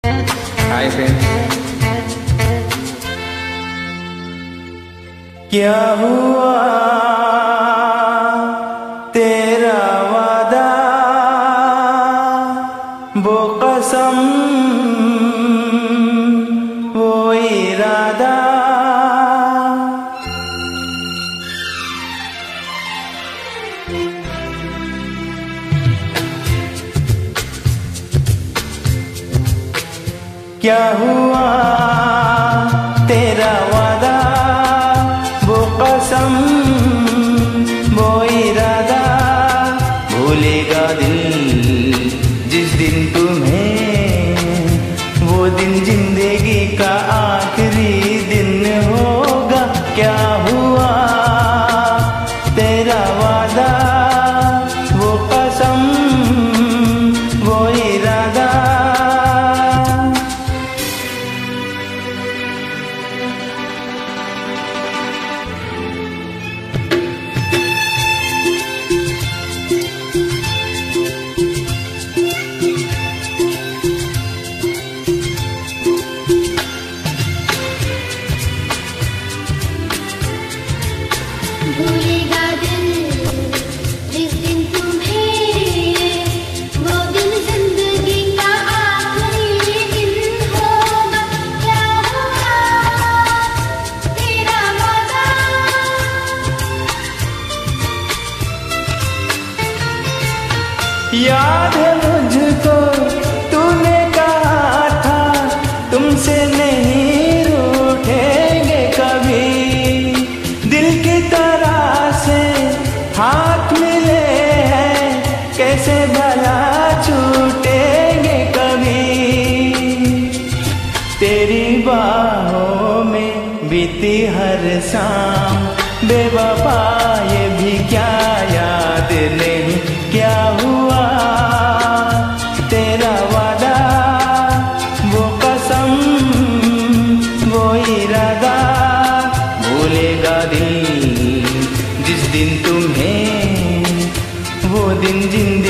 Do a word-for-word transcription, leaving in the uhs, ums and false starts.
Hi friends. क्या हुआ तेरा वादा, वो कसम वो इरादा, क्या हुआ तेरा वादा, वो कसम वो इरादा, भूलेगा दिल जिस दिन तुम्हें, वो दिन जिंदगी का आखिरी दिन होगा। क्या हुआ तेरा वादा, वो कसम वो इरादा, भूलेगा दिल जिस दिन तुम्हें, वो दिन जिंदगी का आखिरी दिन होगा। क्या हुआ तेरा वादा, याद है मुझको तूने कहा था तुमसे नहीं रूठेंगे कभी, दिल की तरह से हाथ मिले हैं कैसे भला छूटेंगे कभी, तेरी बाहों में बीती हर शाम बेवफा ये भी क्या याद नहीं। क्या हुआ तेरा वादा, वो कसम वो इरादा, भूलेगा दिल जिस दिन तुम्हें, वो दिन जिंदगी